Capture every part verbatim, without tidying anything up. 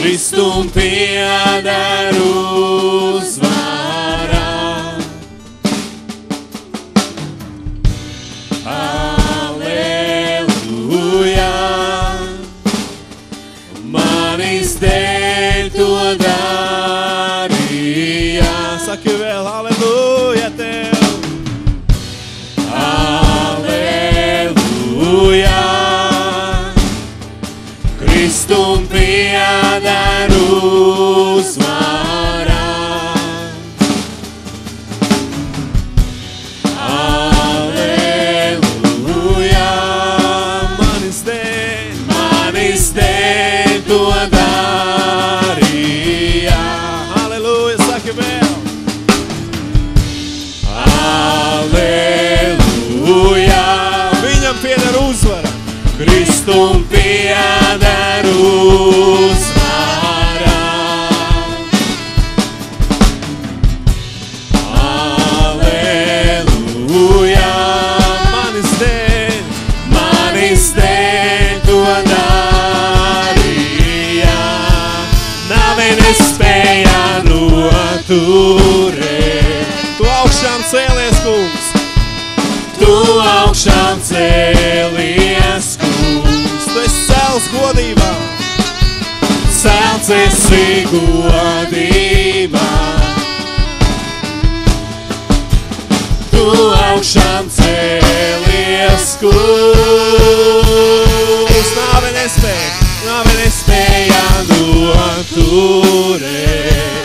Kristum pieder uzvara. Aleluja, manis dēļ to darīja. Saki vēl, aleluja tev. Aleluja, Kristum pieder uzvara. Aleluja, Manis dēļ, manis dēļ to darīja. aleluja, saki vēl. Aleluja, Viņam pieder uzvara. Kristum pieder uzvara. Aleluja, Manis dēļ, manis dēļ to darīja. Nāve nespēja noturēt. tu augšām cēlies, kungs. Tu augšām cēlies, kungs. Tu esi cēls godībā. Celts esi godībā. Tu augšām cēlies, kungs. Nāve nespēja, Nāve nespēja noturēt.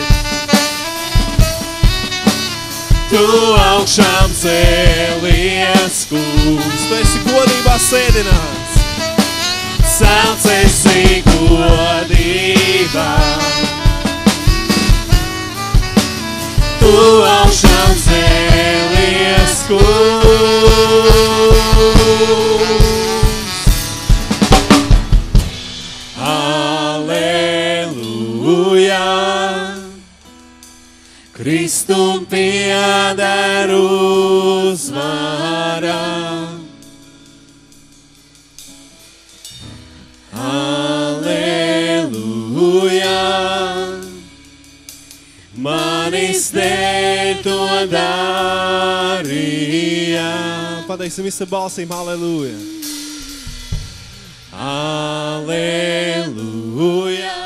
Tu augšām cēlies, kungs. tu esi godībā sēdināts. Celts esi godībā. Tu augšām cēlies, kungs. Aleluja, Kristum pieder uzvara. Aleluja, manis dēļ to darīja. Pateiksim visi balsīm, aleluja. Aleluja,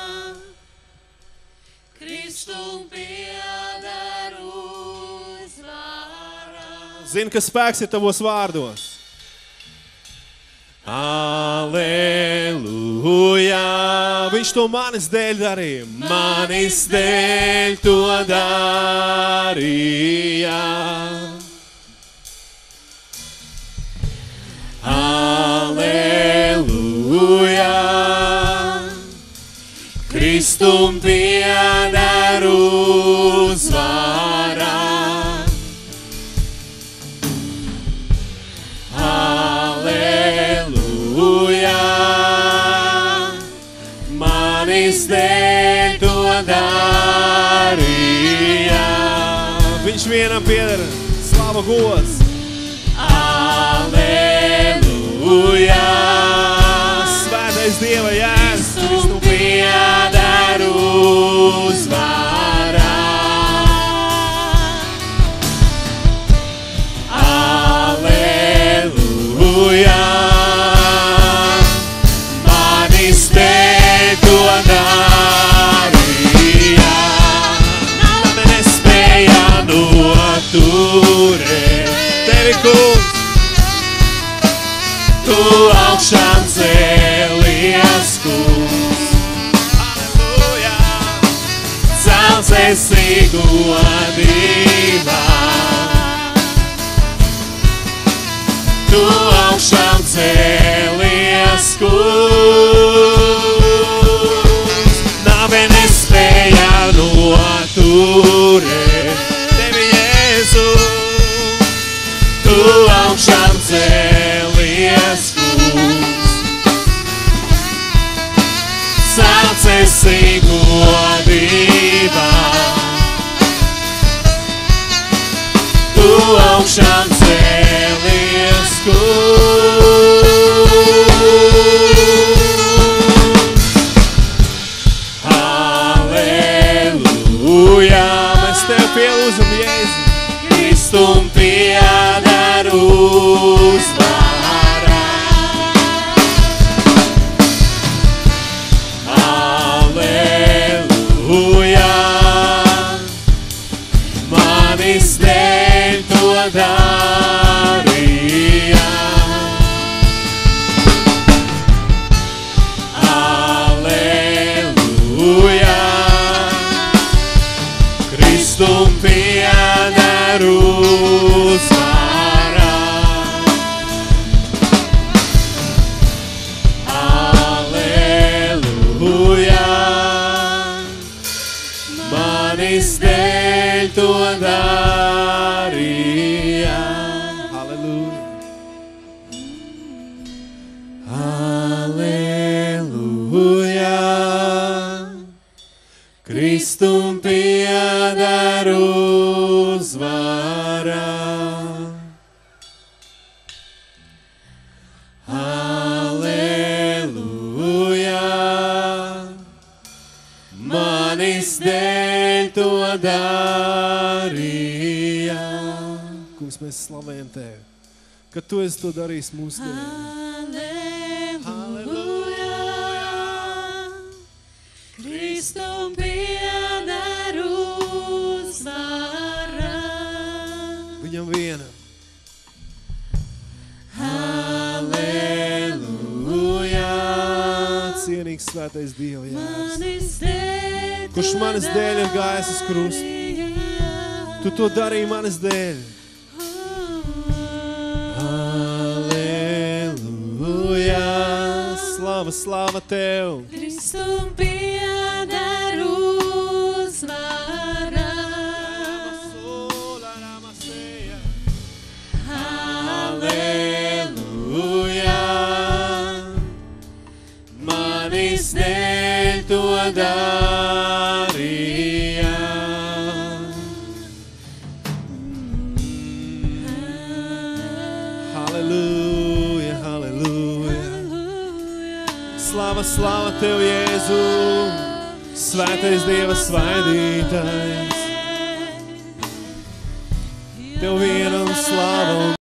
Kristum pieder uzvara. Zini, ka spēks ir tavos vārdos. Aleluja, Viņš to manis dēļ darīja. manis dēļ to darīja. Aleluja, Kristum pieder uzvara. Aleluja, manis dēļ to darīja. Viņš vienam pieder slava gods. Aleluja, Svētais Dieva jēs. Kristum pieder uzvara. Aleluja, manis dēļ to darīja. Nāve nespēja noturēt. Tevi, kungs. Tu augšām cēlies, kungs. Aleluja. Celts esi godībā. Tu augšām cēlies, kungs. Nāve nespēja noturēt. Tevi, Jēzu. Tu augšām cēlies, kungs. Celts esi godībā. Tu augšām cēlies, kungs. darīja. Kungs, mēs slavējam Tevi, ka Tu esi to darījis mūsu dēļ. Halleluja, Kristum pieder uzvara. Viņam vienam. Halleluja, Cienīgs svētais Dieva Jēzus, manis dēļ kurš manis dēļ ir gājis uz krustu. Tu to darīji manis dēļ. Halleluja, slava, slava Tev. Kristum pieder uzvara. Halleluja, manis dēļ to darīja. Halleluja, halleluja. Slava, slava Tev, Jēzu, svētais Dieva svaidītājs. Tev vienam slava un